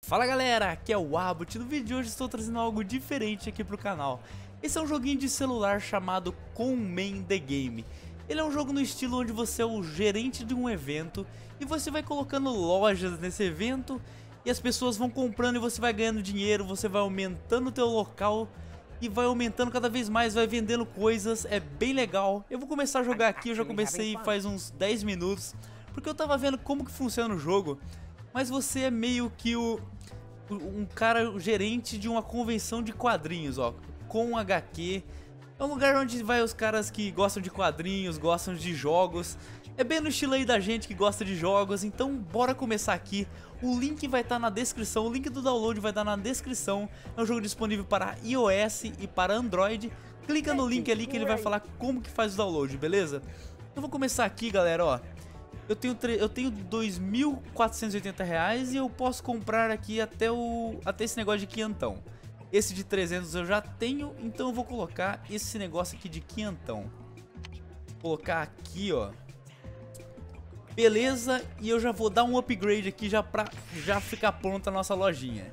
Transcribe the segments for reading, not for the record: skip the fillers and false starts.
Fala galera, aqui é o Abbott. No vídeo de hoje estou trazendo algo diferente aqui pro canal. Esse é um joguinho de celular chamado Conman The Game. Ele é um jogo no estilo onde você é o gerente de um evento e você vai colocando lojas nesse evento e as pessoas vão comprando e você vai ganhando dinheiro, você vai aumentando o teu local e vai aumentando cada vez mais, vai vendendo coisas, é bem legal. Eu vou começar a jogar aqui, eu já comecei faz uns 10 minutos, porque eu tava vendo como que funciona o jogo, mas você é meio que um cara, o gerente de uma convenção de quadrinhos, ó, com HQ. É um lugar onde vai os caras que gostam de quadrinhos, gostam de jogos. É bem no estilo aí da gente que gosta de jogos, então bora começar aqui. O link vai estar na descrição, o link do download vai estar na descrição. É um jogo disponível para iOS e para Android. Clica no link ali que ele vai falar como que faz o download, beleza? Eu vou começar aqui, galera, ó. Eu tenho R$ 2.480 e eu posso comprar aqui até esse negócio de quinhentão. Esse de 300 eu já tenho, então eu vou colocar esse negócio aqui de quinhentão. Vou colocar aqui, ó. Beleza, e eu já vou dar um upgrade aqui já pra ficar pronta a nossa lojinha.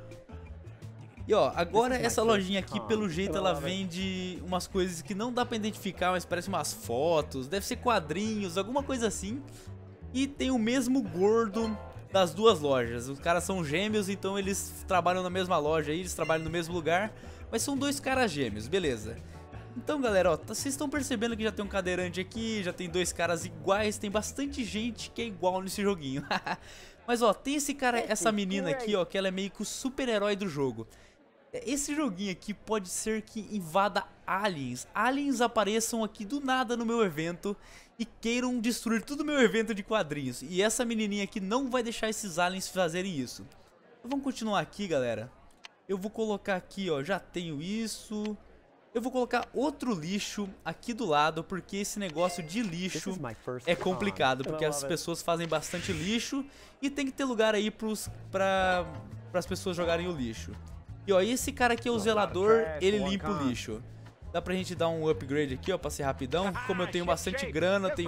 E ó, agora essa lojinha aqui, pelo jeito, ela vende umas coisas que não dá pra identificar, mas parece umas fotos, deve ser quadrinhos, alguma coisa assim. E tem o mesmo gordo das duas lojas. Os caras são gêmeos, então eles trabalham na mesma loja aí, eles trabalham no mesmo lugar, mas são dois caras gêmeos, beleza. Então galera, ó, vocês estão percebendo que já tem um cadeirante aqui, já tem dois caras iguais, tem bastante gente que é igual nesse joguinho. Mas ó, tem esse cara, essa menina aqui, ó, que ela é meio que o super-herói do jogo. Esse joguinho aqui pode ser que invada aliens. Aliens apareçam aqui do nada no meu evento e queiram destruir todo o meu evento de quadrinhos. E essa menininha aqui não vai deixar esses aliens fazerem isso. Então, vamos continuar aqui, galera. Eu vou colocar aqui, ó, já tenho isso. Eu vou colocar outro lixo aqui do lado, porque esse negócio de lixo é complicado. Porque as pessoas fazem bastante lixo e tem que ter lugar aí para as pessoas jogarem o lixo. E ó, esse cara aqui é o zelador, ele limpa o lixo. Dá pra gente dar um upgrade aqui, ó, pra ser rapidão. Como eu tenho bastante grana, tenho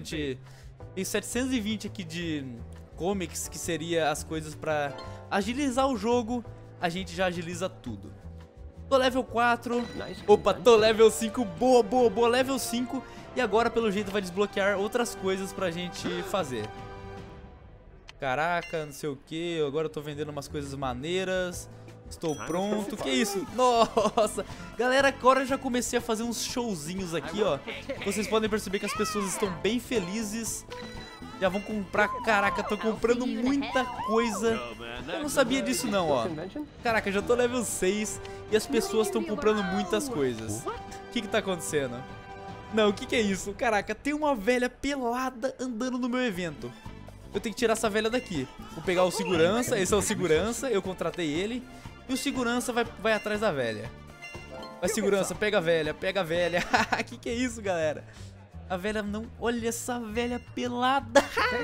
720 aqui de comics, que seria as coisas pra agilizar o jogo. A gente já agiliza tudo. Tô level 4. Opa, tô level 5. Boa, boa, boa, level 5. E agora, pelo jeito, vai desbloquear outras coisas pra gente fazer. Caraca, não sei o que. Agora eu tô vendendo umas coisas maneiras. Estou pronto, que isso? Nossa! Galera, agora eu já comecei a fazer uns showzinhos aqui, ó. Vocês podem perceber que as pessoas estão bem felizes. Já vão comprar, caraca, tô comprando muita coisa. Eu não sabia disso não, ó. Caraca, já tô level 6 e as pessoas estão comprando muitas coisas. O que tá acontecendo? Não, o que é isso? Caraca, tem uma velha pelada andando no meu evento. Eu tenho que tirar essa velha daqui. Vou pegar o segurança, esse é o segurança, eu contratei ele. E o segurança vai atrás da velha. Vai, segurança, pega a velha, pega a velha. Que é isso, galera? A velha não... Olha essa velha pelada.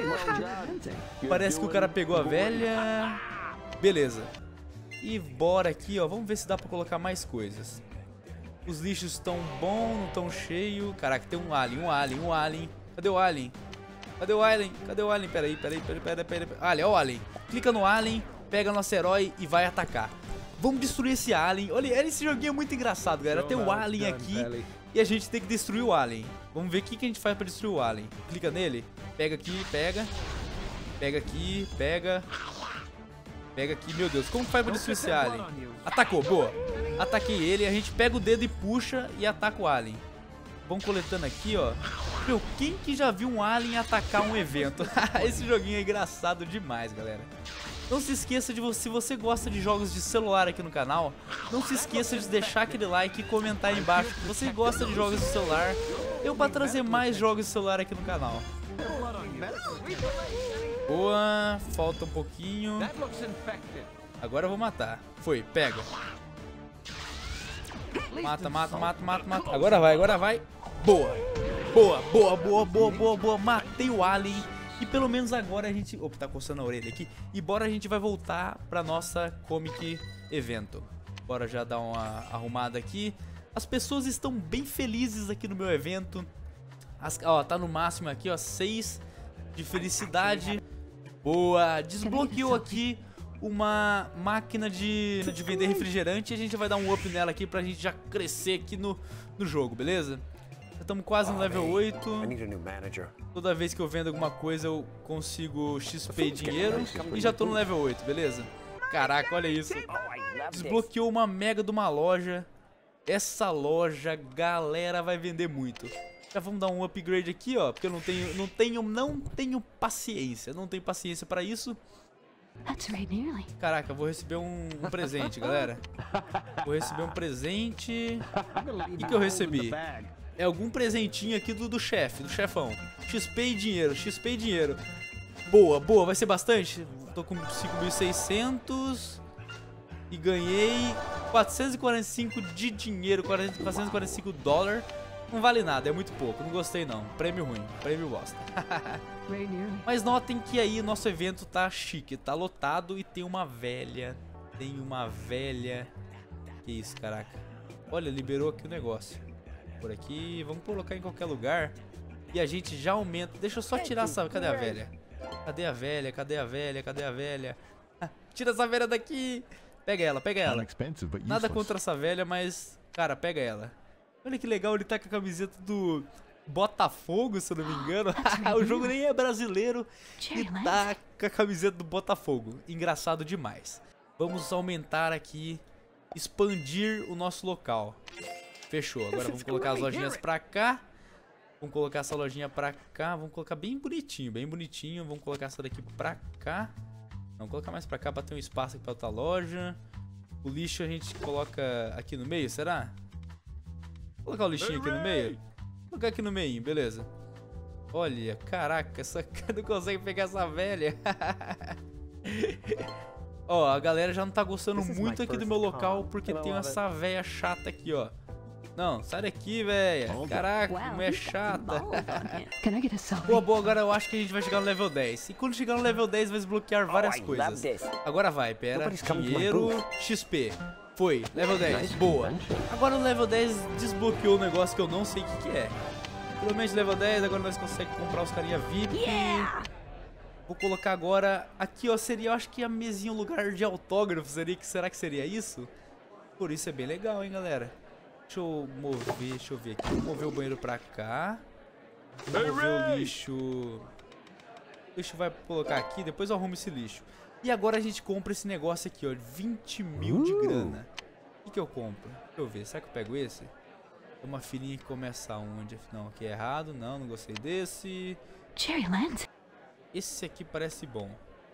Parece que o cara pegou a velha. Beleza. E bora aqui, ó. Vamos ver se dá pra colocar mais coisas. Os lixos estão bons, não estão cheios. Caraca, tem um alien. Cadê o alien? Cadê o alien? Cadê o alien? Peraí. Olha, ó o alien. Clica no alien, pega nosso herói e vai atacar. Vamos destruir esse alien. Olha, esse joguinho é muito engraçado, galera. Tem o alien aqui e a gente tem que destruir o alien. Vamos ver o que a gente faz pra destruir o alien. Clica nele. Pega aqui, pega. Pega aqui, pega. Pega aqui, meu Deus. Como faz pra destruir esse alien? Atacou, boa. Ataquei ele, a gente pega o dedo e puxa e ataca o alien. Vamos coletando aqui, ó. Meu, quem que já viu um alien atacar um evento? Esse joguinho é engraçado demais, galera. Não se esqueça de se você gosta de jogos de celular aqui no canal, não se esqueça de deixar aquele like e comentar aí embaixo que você gosta de jogos de celular. Eu para trazer mais jogos de celular aqui no canal. Boa, falta um pouquinho. Agora eu vou matar. Foi, pega. Mata. Agora vai. Boa. Boa. Matei o alien. E pelo menos agora a gente... Opa, tá coçando a orelha aqui. E bora, a gente vai voltar pra nossa Comic Evento. Bora já dar uma arrumada aqui. As pessoas estão bem felizes aqui no meu evento. Ó, tá no máximo aqui, ó, 6 de felicidade. Boa, desbloqueou aqui uma máquina de vender refrigerante. E a gente vai dar um up nela aqui pra gente já crescer aqui no jogo, beleza? Já estamos quase no level 8. Toda vez que eu vendo alguma coisa eu consigo XP e dinheiro. E já tô no level 8, beleza? Caraca, olha isso. Desbloqueou uma mega de uma loja. Essa loja, galera, vai vender muito. Já vamos dar um upgrade aqui, ó. Porque eu não tenho paciência. Não tenho paciência pra isso. Caraca, eu vou receber um presente, galera. Vou receber um presente. O que eu recebi? É algum presentinho aqui do chefe, do chefão. XP e dinheiro, XP e dinheiro. Boa, boa, vai ser bastante. Tô com 5.600 e ganhei 445 de dinheiro, 445 dólares. Não vale nada, é muito pouco, não gostei não. Prêmio ruim, prêmio bosta. Mas notem que aí o nosso evento tá chique, tá lotado e tem uma velha. Tem uma velha. Que isso, caraca. Olha, liberou aqui o negócio. Por aqui, vamos colocar em qualquer lugar. E a gente já aumenta. Deixa eu só tirar essa... Cadê a velha? Cadê a velha? Cadê a velha? Cadê a velha? Tira essa velha daqui. Pega ela, pega ela. Nada contra essa velha, mas... Cara, pega ela. Olha que legal, ele tá com a camiseta do Botafogo, se eu não me engano. O jogo nem é brasileiro e tá com a camiseta do Botafogo. Engraçado demais. Vamos aumentar aqui, expandir o nosso local. Fechou, agora vamos colocar as lojinhas pra cá. Vamos colocar essa lojinha pra cá. Vamos colocar bem bonitinho, bem bonitinho. Vamos colocar essa daqui pra cá. Vamos colocar mais pra cá pra ter um espaço aqui pra outra loja. O lixo a gente coloca aqui no meio, será? Vou colocar o lixinho aqui no meio. Vou colocar aqui no meio, beleza. Olha, caraca, essa não consegue pegar essa velha. Ó, a galera já não tá gostando muito aqui do meu local porque tem essa velha chata aqui, ó. Não, sai daqui, velha. Caraca, como é chata. Boa, boa, agora eu acho que a gente vai chegar no level 10. E quando chegar no level 10 vai desbloquear várias coisas. Agora vai, pera. Dinheiro, XP. Foi, level 10, boa. Agora o level 10 desbloqueou um negócio que eu não sei o que é. Provavelmente level 10, agora nós conseguimos comprar os carinha VIP. Vou colocar agora, aqui ó, seria, eu acho que a mesinha, um lugar de autógrafo, será que seria isso? Por isso é bem legal, hein, galera. Deixa eu ver aqui. Vou mover o banheiro pra cá. Vou mover o lixo. O lixo vai colocar aqui, depois eu arrumo esse lixo. E agora a gente compra esse negócio aqui, ó, 20 mil de grana. O que eu compro? Deixa eu ver, será que eu pego esse? Tem uma filinha que começa onde? Não, aqui é errado, não gostei desse. Cherryland. Esse aqui parece bom.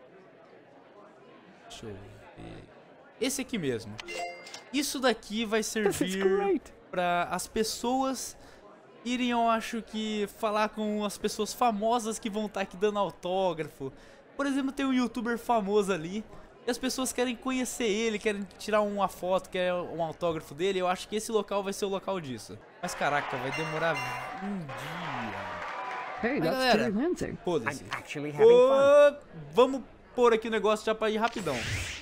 Deixa eu ver. Esse aqui mesmo. Isso daqui vai servir para as pessoas irem, eu acho que, falar com as pessoas famosas que vão estar aqui dando autógrafo. Por exemplo, tem um youtuber famoso ali e as pessoas querem conhecer ele, querem tirar uma foto, querem um autógrafo dele. Eu acho que esse local vai ser o local disso. Mas caraca, vai demorar um dia. Mas, galera, foda-se. Vamos pôr aqui o negócio já pra ir rapidão.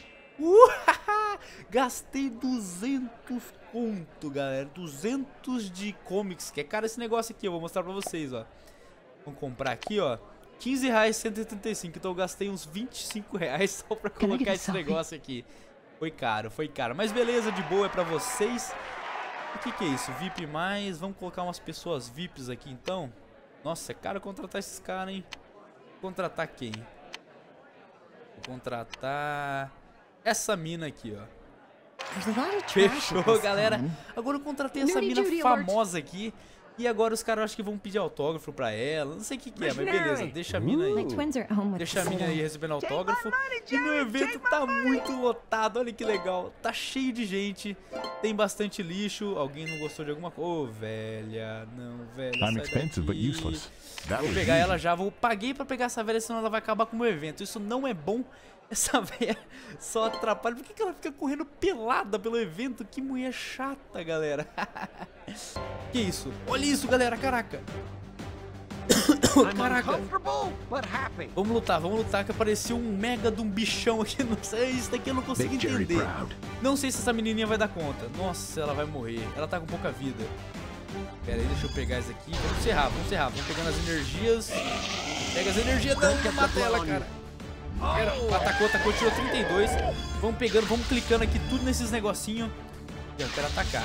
Gastei 200 conto, galera. 200 de comics, que é caro esse negócio aqui. Eu vou mostrar pra vocês, ó. Vamos comprar aqui, ó. R$15, 185. Então eu gastei uns R$25 só pra colocar esse negócio aqui. Foi caro, foi caro. Mas beleza, de boa, é pra vocês. O que é isso? VIP mais. Vamos colocar umas pessoas VIPs aqui, então. Nossa, é caro contratar esses caras, hein? Vou contratar quem? Vou contratar essa mina aqui, ó. Fechou, galera. Agora eu contratei essa mina famosa aqui. E agora os caras acho que vão pedir autógrafo pra ela. Não sei o que é, mas beleza. Deixa a mina aí. Deixa a mina aí recebendo autógrafo. E meu evento tá muito lotado. Olha que legal. Tá cheio de gente. Tem bastante lixo. Alguém não gostou de alguma coisa? Ô, velha. Não, velha. Vou pegar ela já. Paguei pra pegar essa velha, senão ela vai acabar com o meu evento. Isso não é bom. Essa velha só atrapalha. Por que ela fica correndo pelada pelo evento? Que mulher chata, galera. Que isso? Olha isso, galera. Caraca. Caraca. Vamos lutar. Que apareceu um mega de um bichão aqui. Não sei, isso daqui eu não consigo entender. Não sei se essa menininha vai dar conta. Nossa, ela vai morrer. Ela tá com pouca vida. Pera aí, deixa eu pegar isso aqui. Vamos encerrar. Vamos pegando as energias. Pega as energias, não mata ela, cara. Atacou, tirou 32. Vamos pegando, vamos clicando aqui tudo nesses negocinhos. Eu quero atacar.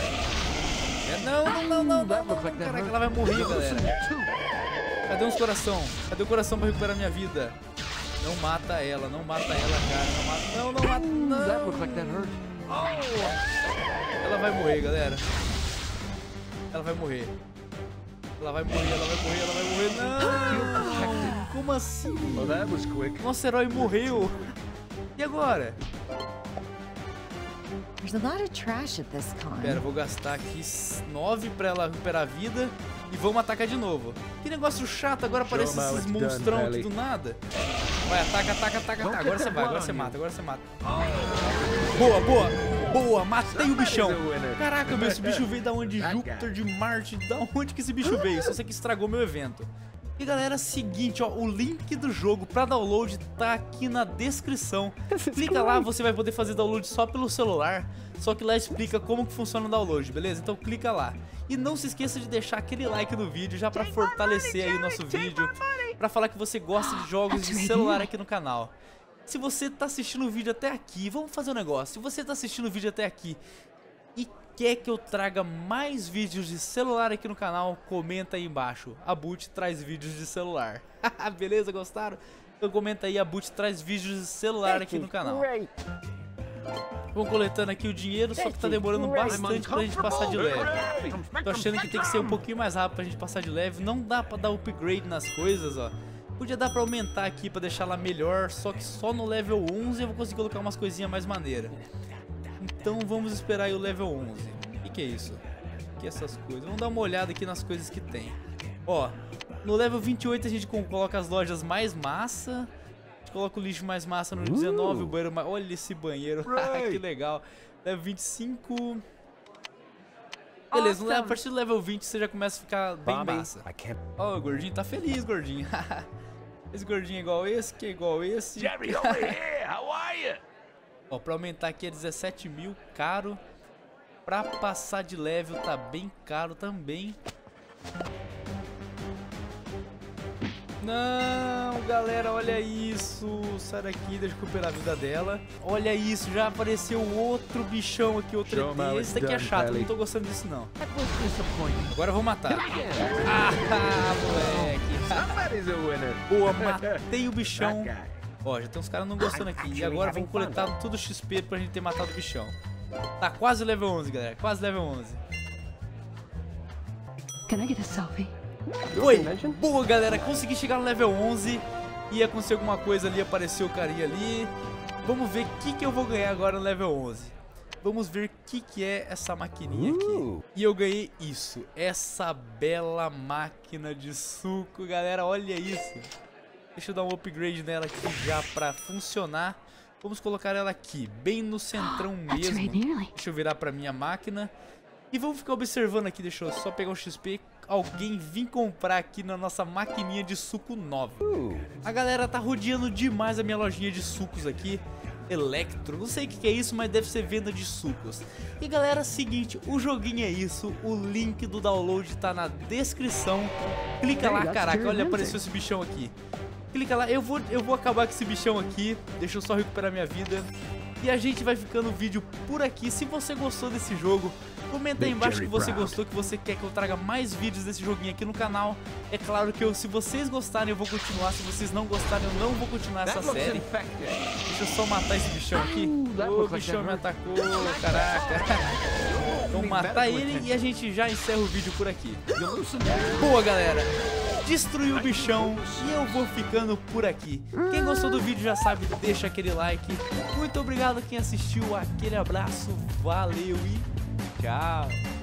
Não. Caraca, ela vai morrer, galera. Cadê os coração? Cadê o coração pra recuperar minha vida? Não mata ela, cara. Não mata. Ela vai morrer, galera. Ela vai morrer. Não! Como assim? Nosso herói morreu. E agora? Pera, vou gastar aqui 9 pra ela recuperar a vida. E vamos atacar de novo. Que negócio chato, agora aparece esses monstrão aqui do nada. Vai, ataca. Agora você mata. Boa, matei o bichão. Caraca, meu, esse bicho veio da onde? Júpiter, de Marte, da onde que esse bicho veio? Só sei que estragou meu evento. E galera, seguinte, ó, o link do jogo pra download tá aqui na descrição. Clica lá, você vai poder fazer download só pelo celular. Só que lá explica como que funciona o download, beleza? Então clica lá. E não se esqueça de deixar aquele like no vídeo já pra fortalecer aí o nosso vídeo. Pra falar que você gosta de jogos de celular aqui no canal. Se você tá assistindo o vídeo até aqui, vamos fazer um negócio. Se você tá assistindo o vídeo até aqui e quer que eu traga mais vídeos de celular aqui no canal, comenta aí embaixo. A Boot traz vídeos de celular. Beleza, gostaram? Então comenta aí, a Boot traz vídeos de celular aqui no canal. Vamos coletando aqui o dinheiro, só que tá demorando bastante pra gente passar de leve. Tô achando que tem que ser um pouquinho mais rápido pra gente passar de leve. Não dá pra dar upgrade nas coisas, ó. Podia dar pra aumentar aqui pra deixar ela melhor, só que só no level 11 eu vou conseguir colocar umas coisinhas mais maneiras. Então vamos esperar aí o level 11. O que é isso? O que é essas coisas? Vamos dar uma olhada aqui nas coisas que tem. Ó, no level 28 a gente coloca as lojas mais massa. A gente coloca o lixo mais massa no 19, o banheiro mais... Olha esse banheiro, que legal. Level 25... Beleza, a partir do level 20 você já começa a ficar bem massa. Ó, o gordinho tá feliz, gordinho. Esse gordinho é igual esse, que é igual esse. Ó, pra aumentar aqui é 17 mil, caro. Pra passar de level tá bem caro também. Não, galera, olha isso. Sai daqui, deixa eu recuperar a vida dela. Olha isso, já apareceu outro bichão aqui, outro ET. Esse daqui é chato, eu não tô gostando disso não. Agora eu vou matar. Moleque. Boa, matei o bichão. Ó, já tem uns caras não gostando aqui. E agora vamos coletar tudo XP pra gente ter matado o bichão. Tá quase level 11, galera. Quase level 11. Can I get a selfie? Foi! Boa, galera. Consegui chegar no level 11. Ia acontecer alguma coisa ali, apareceu o carinha ali. Vamos ver o que eu vou ganhar agora no level 11. Vamos ver o que é essa maquininha aqui. E eu ganhei isso. Essa bela máquina de suco, galera. Olha isso. Deixa eu dar um upgrade nela aqui já pra funcionar. Vamos colocar ela aqui, bem no centrão mesmo. Deixa eu virar pra minha máquina. E vamos ficar observando aqui, deixa eu só pegar o XP. Alguém vir comprar aqui na nossa maquininha de suco nova. A galera tá rodeando demais a minha lojinha de sucos aqui. Electro, não sei o que é isso, mas deve ser venda de sucos. E galera, seguinte, o joguinho é isso. O link do download tá na descrição. Clica lá, caraca, olha, apareceu esse bichão aqui. Clica lá, eu vou acabar com esse bichão aqui. Deixa eu só recuperar minha vida. E a gente vai ficando o vídeo por aqui. Se você gostou desse jogo, comenta aí embaixo que você gostou, que você quer que eu traga mais vídeos desse joguinho aqui no canal. É claro que se vocês gostarem eu vou continuar, se vocês não gostarem eu não vou continuar essa série. Deixa eu só matar esse bichão aqui. O bichão me atacou, caraca. Vamos matar ele e a gente já encerra o vídeo por aqui. Boa, galera. Destruiu o bichão e eu vou ficando por aqui. Quem gostou do vídeo já sabe, deixa aquele like. Muito obrigado a quem assistiu, aquele abraço, valeu e tchau.